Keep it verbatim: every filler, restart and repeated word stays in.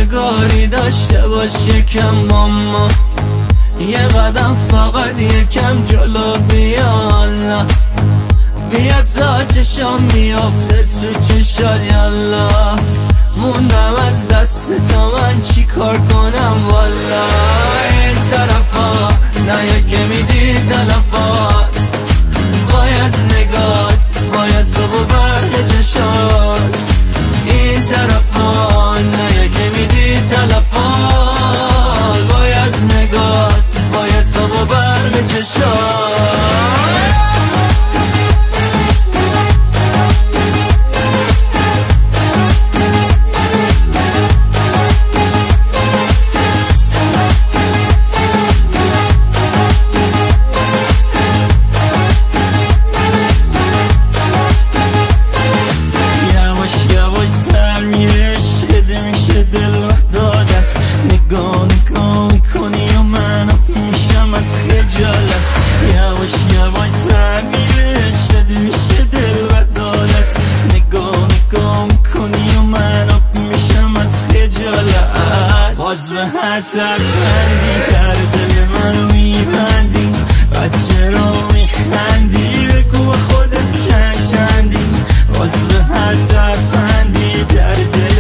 رستگاری داشته باش یکم ماما، یه قدم فقط یکم جلو بیا الله، بیا تا چشام میافته تو چشات یالله، موندم از دست تو من چی کار کنم والا. این طرفا نه یکی میدی تلفات، وای از نگات وای از صبح و برق چشات، این طرفا نه یکی میدی تلفات، وای از نگات وای از صبح و برق چشات. نگاه نگاه میکنی و منم میشم از خجالت، یواش یواش سر میره شده میشه دل بردالت، نگاه نگاه میکنی و منم میشم از خجالت، باز به هر ترفندی در دل منو میبندی، بس چرا میخندی بگو خودت چند چندی، باز به هر ترفندی در دل